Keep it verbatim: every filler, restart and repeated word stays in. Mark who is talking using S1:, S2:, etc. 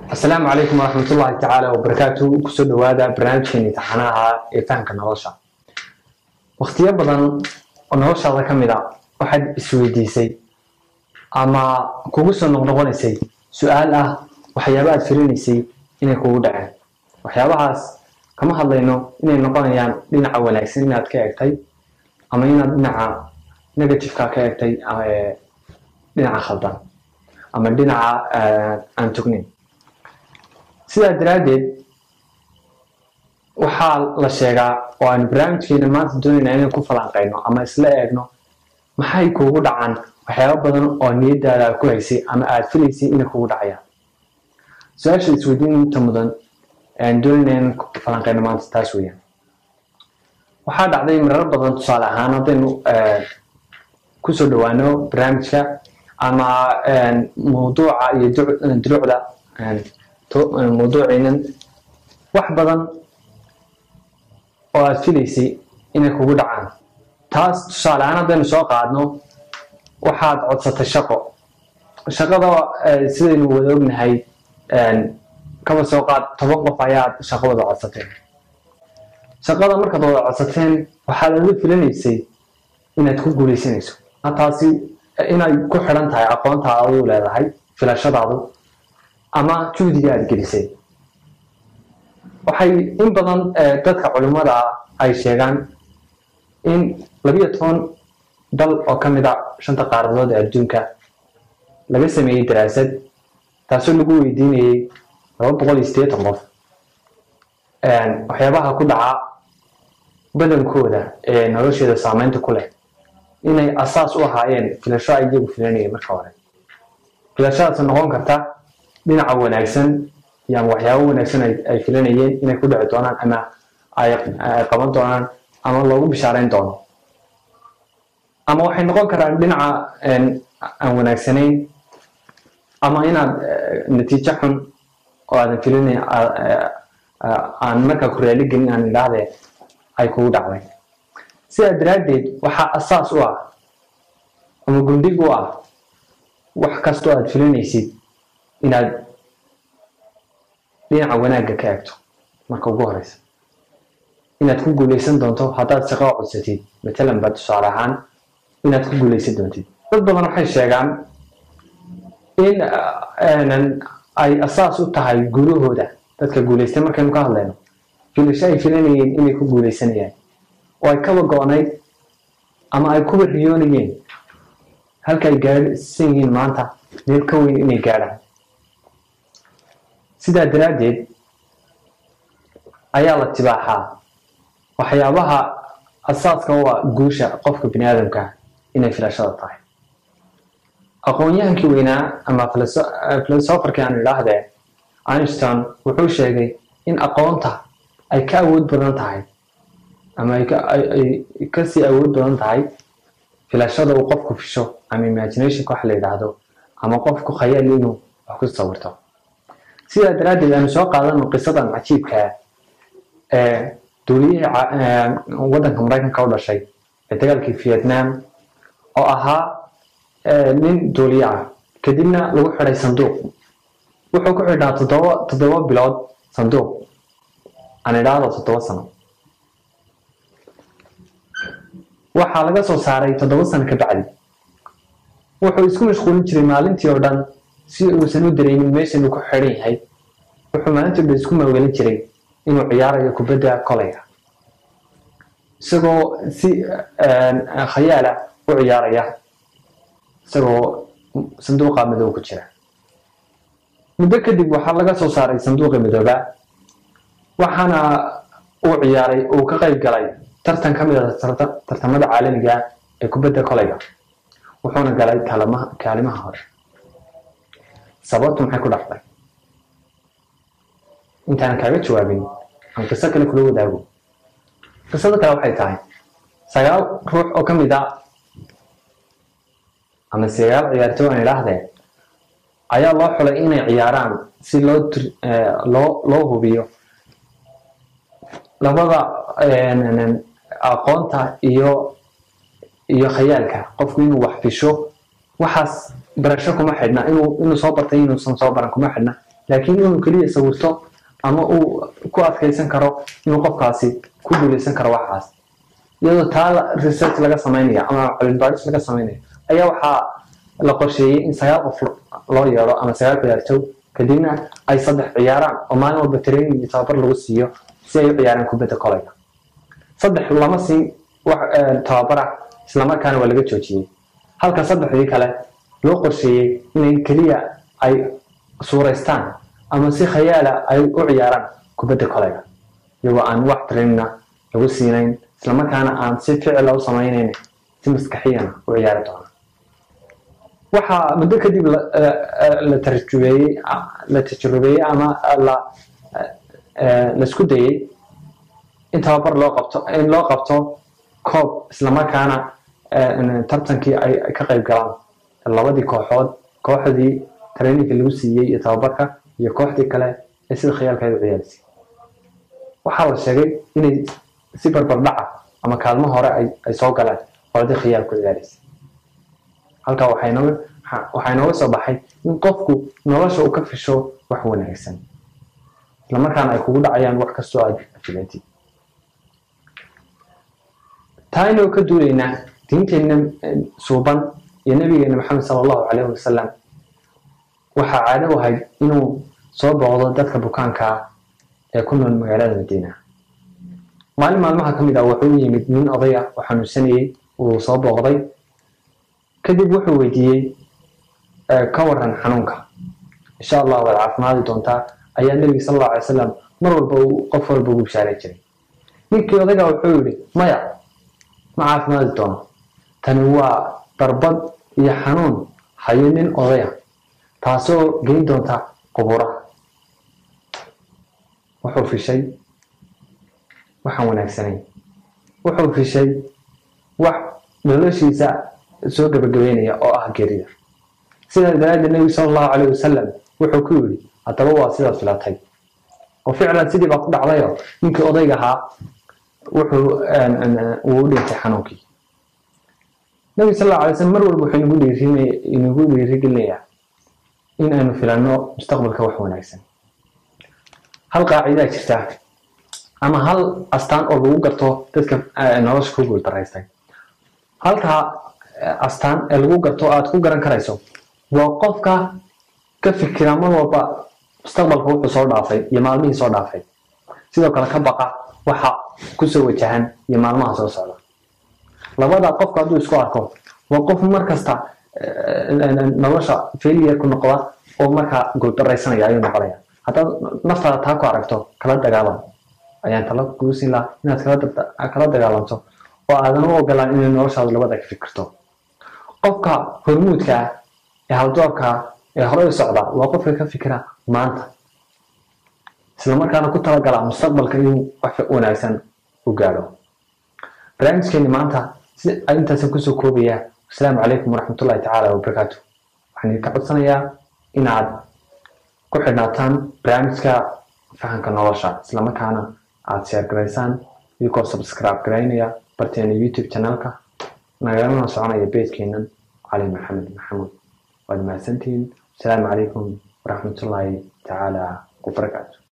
S1: السلام عليكم ورحمة الله تعالى وبركاته. كسر هذا برنامج امتحانها فهم كنوشة واختيار بدن ونوشة هذا كم إذا واحد سويديسي أما كوسو نغنغنيسي سؤاله وحيابات فرينيسي إنه كودع وحيابهاس كما هذينه إنه نقول يعني لنا أول سنة إنها تكاكتي أما إنها لنا نيجاتيف كاكتي لنا خلطان أما لنا أنتقنين سيدا دراديد waxaa la sheegaa oo aan barnaamijkeena maanta doonayna inaan ku falanqeyno ama isla eegno maxay kuugu dhacaan waxyaabo badan oo niyadaada ku haysay ama aad filaysay inay kuugu dhacayaan su-aasha isweydiinta mudan aan doonayna inaan ku falanqeyno maanta taas weeyaan waxaa dhacday marar badan tusaale ahaan haddaynu kusoo dhawaano barnaamijka ama mawduuca iyo duruucda موضوعنا wax badan oo aad filaysay inay kugu dhacaan taas tusaale ahaan haddaynu soo qaadno waxaad codsatay shaqo shaqada sidaynu wada ognahay kaba soo qaad toban qof ayaad shaqo wada codsatay shaqada markaad wada codsateen waxaad ugu filanaysay inaad ku guuleysanayso taasi inay ku xiran tahay aqoonta aad u leedahay filashadaadu ama juhdiga aad gelisay waxay in badan dadka culimada ay sheegaan in laba iyo toban dal oo kamid ah shanta qaaradood ee adduunka laga sameeyay daraasad taasoo lagu weydiinayay laba boqol iyo siddeetan qof waxyaabaha ku dhaca badankooda ee noloshooda saameynta ku leh inay asaas u ahaayeen filasho ay iyagu filanayeen marka hore filashadaas noqon karta dhinaca wanaagsan iyo waxyaabo wanaagsan ay filanayeen inay ku dhici doonaan ama ay qaban doonaan ama loogu bishaareyn doono ama waxay noqon karaan dhinaca aan wanaagsanayn ama inaad natiijo xun oo aadan filanayn aan markaa ku raali gelin aan idhaahdee ay kugu dhacday sidaa daraaddeed waxaa asaas u ah ama gundhig u ah wax kastoo aad filanaysid inaad dhinaca wanaagga ka eegto marka ugu horeysa inaad ku guuleysan doonto haddaad shaqo codsatid matalan ba tusaale ahaan inaad ku guuleysan doontid dad badan waxay sheegaan in ay asaas u tahay guulahooda dadka guuleystay markaynu ka hadlayno filasho ay filanayeen inay ku guuleysanayaan oo ay kaba go-nayd ama ay kuba riyoonayeen halka ay gaarsan yihiin maanta meel ka weyn inay gaadhaan sidaa daraaddeed ayaa la tibaaxaa waxyaabaha asaaska u ah guusha qofka bini aadamka inay filashada tahay aqoon-yahankii weynaa ama filosofarkii aan idhaahdee Einstein wuxuu sheegay in aqoonta ay ka awood badan tahay ama ay kasii awood badan tahay filashada uu qofku fisho ama imaginationka wax la yidhaahdo ama qofku khayaal inuu wax ku sawirto sidaa daraaddeed aanu soo qaadano qisadan cajiibka ee duuliyaha waddanka maraykanka u dhashay ee dagaalkii Vietnam oo ahaa nin duuliye ah kadibna lagu xiray sanduuq wuxuu ku xidhnaa toddoba toddoba bilood sanduuq aan idhaahdo toddoba sano waxaa laga soo saaray toddoba sano ka bacdi wuxuu isku mashquulin jiray maalintii oo dhan si uusan u dareemin meeshan uu ku xiran yahay wuxuu maalintii dhan isku mawgelin jiray inuu ciyaarayo kubadda kolayga isagoo si khayaala u ciyaaraya isagoo sanduuqa madow ku jira muddo kadib waxaa laga soo saaray sanduuqii madooba waxaana uu ciyaaray uu ka qayb galay tartan ka mid ah tartamada caalamiga ee kubadda kolayga wuxuuna galay kaalimaha hore sababtu maxay ku dhacday intaan kaaga jawaabin aan qiso kale kula wadaago qisada kale waxay tahay sagaal ruux oo ka mid ah ama sagaal ciyaartooy aan idhaahdee ayaa loo xulay inay ciyaaraan si loo loo loo hubiyo labada aqoonta iyo iyo khayaalka qofku inuu wax fisho waxaas barasho kuma xidhna inuu inuu soo bartay inuu san soo baran kuma xidhna laakiin inuu kaliya sawirto ama uu ku adkaysan karo inuu qofkaasi ku guuleysan karo waxaas iyadoo taa research laga sameynaya ama cilmi baaris laga sameynaya ayaa waxaa la qorsheeyay in sagaal qof loo yeero ama sagaal ciyaartoy kadibna ay saddex ciyaaraan oo maalin walba training iyo tababar lagu siiyo si ay u ciyaaraan kubadda kolayga saddex lama siin wax tababara isla markaana waa laga joojiyay halka saddexdii kale loo qorsheeyay inay kaliya ay suureystaan ama si khayaala ay u ciyaaraan kubadda kolayga iyagoo aan wax training lagu siinayn isla markaana aan si ficil u samaynayn si maskaxiyan u ciyaari doona waxa muddo kadib la tarjumeeyay la tajrubeeyay ama la la isku dayay in tababar loo qabto in loo qabto koob isla markaana tartankii ay ka qayb galaan labadii kooxood kooxdii training lagu siiyay iyo tababarka iyo kooxdii kale ee sida khayaalka u ciyaarayay waxa la sheegay inay si barbar dhaca ama kaalmo hore ay ay soo galaan qolada khayaalka u ciyaarayay halka waxayna waxayna soo baxay in qofku nolosha uu ka fisho wax wanaagsan isla markaana ay kugu dhacayaan wax kastoo aad filatay taayno ka duuleyna diinteena suuban iyo nabigeena maxamed sallallahu alayhi wasallam waxa caado u ahayd inuu soo booqdo dadka bukaanka ee ku nool magaalada Madiina maalin maalmaha kamid ah wuxuu yimid nin oday ah oo xanuunsanayay oo soo booqday kadib wuxuu weydiiyay ka waran xanuunka insha Allah wada caafimaad doonta ayaa nabiga sallallahu alayhi wasallam mar walba qof walba uu shaaray jiray ninkii odayga wuxuu yiri maya ma caafimaad doona tani waa darbad iyo xanuun hayo nin oday ah taasoo geyn doonta qubura wuxuu fishay waxaan wanaagsanay wuxuu fishay wax noloshiisa soo gabagabeynaya oo ah geerida sida daraadda nabi sallallahu alayhi wasallam wuxuu ku yiri hadaba waa sida filatay oo ficlan sidii baa ku dhacday ninkii odayga ahaa wuxuu uu dhintay xanuunkii nabi sallallahu alayhi wasallam mar walba wuxuu nagu dhiirinay inagu dhiirigelinayaa in aanu filano mustaqbalka wax wanaagsan hal qaacida jirta ama hal astaan oo lagu garto dadka nolosha ku guul daraystay halka astaan ee lagu garto aad ku garan karayso waa qofka ka fikira mar walba mustaqbalka wuxuu soo dhaafay iyo maalmihii soo dhaafay sidoo kale ka baqa waxa ku soo wajahan iyo maalmaha soo socda labada qofka hadduu isku arko waa qof mar kasta nolosha failure ku noqda oo marka guul daraysanaya ayuu noqonaya hadda naftaada taa ku aragto kala dagaalan ayaan tala guusin lahaa inaad kala kala dagaalanto oo aadan u ogolaan in noloshaada labada ka fikirto qofka hormuudka ee haldoorka ee hore u socda waa qofka ka fikira maanta isla markaana ku talagala mustaqbalka inuu wax wanaagsan u gaaro barnaamijkeena maanta si intaas ku soo koobaya assalaamu calaykum waraxmatullaahi tacaala wabarakaatuh waxaan ka codsanayaa inaad ku xidhnaataan barnaamijka fahanka nolosha isla markaana aad share garaysaan iyo subscribe garaynaya barteena YouTube channelka nagana soconaya page-keenan cali maxamed maxamuud waad mahadsantihiin assalaamu calaykum waraxmatullaahi tacaala wabarakaatuh